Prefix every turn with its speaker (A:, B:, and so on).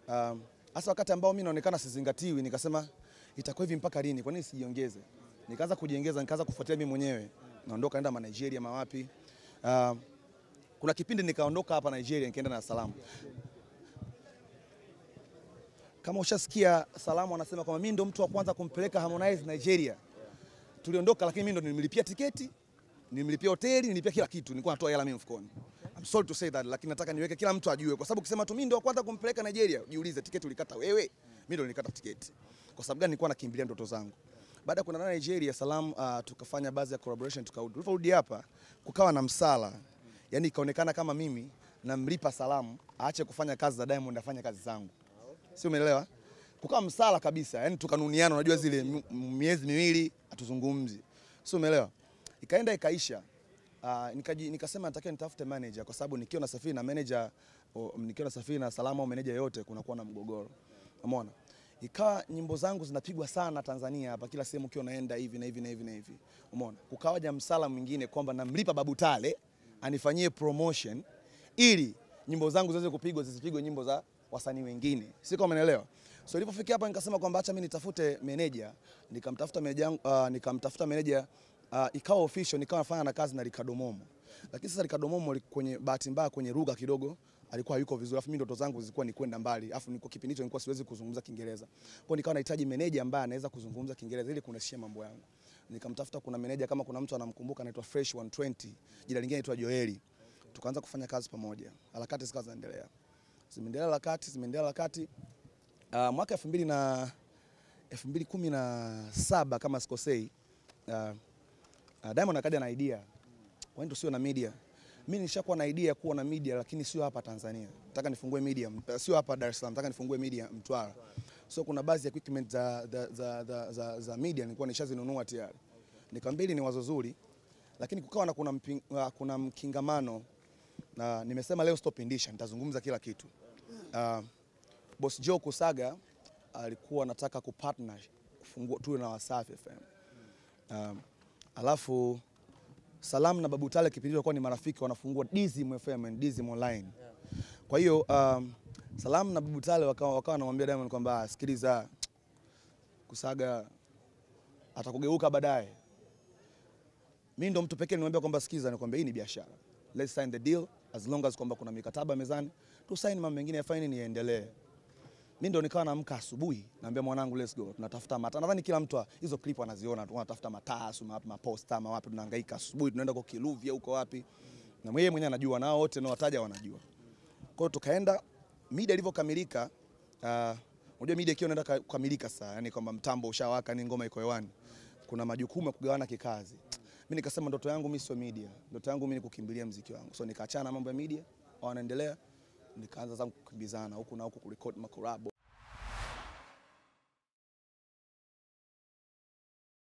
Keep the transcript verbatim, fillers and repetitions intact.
A: Um, hasa wakati ambao mimi naonekana sizingatiwi, nikasema itakuwa hivi mpaka lini? Kwa nini sijiongeze? Nikaanza kujiongeza, nikaanza kufuatilia mimi mwenyewe. Naondoka naenda ma Nigeria mawapi. Um, kuna kipindi nikaondoka hapa Nigeria nikaenda na Salam. Kama ushasikia Salam anasema kwamba mimi ndo mtu wa kwanza kumpeleka Harmonize Nigeria. Tuliondoka lakini mimi ndo nilimlipia tiketi, nilimlipia hoteli, nilipia kila kitu. Nilikuwa natoa hela mimi mfukoni. I'm sorry to say that, lakini nataka niweke kila mtu ajue, kwa sababu ukisema tu mimi ndo wa kwanza kumpeleka Nigeria, jiulize tiketi ulikata wewe? Mimi ndo nilikata tiketi. Kwa sababu gani? Nilikuwa nakimbilia ndoto zangu. Baada ya kwenda na Nigeria Salam, uh, tukafanya baadhi ya collaboration, tukarudi. Tuliporudi hapa kukawa na msala. Yaani ikaonekana kama mimi namlipa Salam aache kufanya kazi za Diamond afanye kazi zangu. Si umeelewa? Kukawa msala kabisa. Yaani tukanuniana, unajua zile miezi miwili hatuzungumzi. Si umeelewa? Ikaenda ikaisha. Uh, nikaji, nikasema natakiwa nitafute manager, kwa sababu nikiwa nasafiri na manager o, nikiwa nasafiri na Salam au manager yote kunakuwa na mgogoro. Umeona? Ikawa nyimbo zangu zinapigwa sana Tanzania hapa, kila sehemu ukiwa naenda hivi na hivi na hivi na hivi. Umeona? Kukawaja msala mwingine kwamba namlipa Babu Tale anifanyie promotion ili nyimbo zangu ziweze kupigwa, zisipigwe nyimbo za wasanii wengine. Siko umeelewa? So nilipofikia hapa nikasema kwamba acha mimi nitafute manager, nikamtafuta manager uh, nikamtafuta manager uh, ikawa official, nikawa nafanya na kazi na Ricard Momo. Lakini sasa Ricard Momo kwenye bahati mbaya kwenye lugha kidogo alikuwa hayuko vizuri, afu mimi ndoto zangu zilikuwa ni kwenda mbali, afu niko kipindi hicho nilikuwa siwezi kuzungumza Kingeleza. Kwa hiyo nikawa nahitaji manager ambaye anaweza kuzungumza Kingeleza ili kunashia mambo yangu. Nikamtafuta, kuna manager kama kuna mtu anamkumbuka anaitwa Fresh one twenty, jina lingine anaitwa Joeli. Tukaanza kufanya kazi pamoja. Harakati zikawa zinaendelea. Zimeendelea harakati, zimeendelea harakati. Uh, mwaka elfu mbili na elfu mbili kumi na saba kama sikosei, uh, uh, Diamond akaja na idea. Kwa nini sio na media? Mimi nishakuwa na idea kuwa na media, lakini sio hapa Tanzania. Nataka nifungue media, sio hapa Dar es Salaam, nataka nifungue media Mtwara. So kuna baadhi ya equipment za za za, za, za, za media nilikuwa nishazinunua tayari. Nikamwambia ni wazo zuri, lakini kukawa na kuna mping, uh, kuna mkingamano na nimesema leo stop indisha, nitazungumza kila kitu. Uh, Boss Joe Kusaga alikuwa anataka kupartner kufungua tuwe na WASAFI F M. Um, alafu Salam na Babu Tale kipindi walikuwa ni marafiki, wanafungua Dizim F M and Dizim Online. Kwa hiyo um, Salam na Babu Tale wakawa wakawa wanamwambia Diamond kwamba sikiliza, Kusaga atakugeuka baadaye. Mimi ndo mtu pekee nilimwambia kwamba sikiza, nikwambia hii ni biashara. Let's sign the deal, as long as kwamba kuna mikataba mezani, tu sign, mambo mengine yafanye ni yaendelee. Mimi ndo nikawa naamka asubuhi, naambia mwanangu let's go, tunatafuta mataa. Nadhani kila mtu hizo clip anaziona, tunatafuta mataa, ma poster, ma wapi, tunahangaika asubuhi, tunaenda kwa Kiluvia huko wapi. Na yeye mwenyewe anajua, nao wote na wataja wanajua. Kwa hiyo tukaenda, media ilivyokamilika, uh, unajua media ikiwa inaenda kukamilika sasa, yani kwamba mtambo ushawaka, ni ngoma iko hewani, kuna majukumu ya kugawana kikazi. Mimi nikasema ndoto yangu mimi sio media, ndoto yangu mimi ni kukimbilia muziki wangu. So nikaachana mambo ya media, wanaendelea, nikaanza zangu kukimbizana huku na huku kurecord makorabo.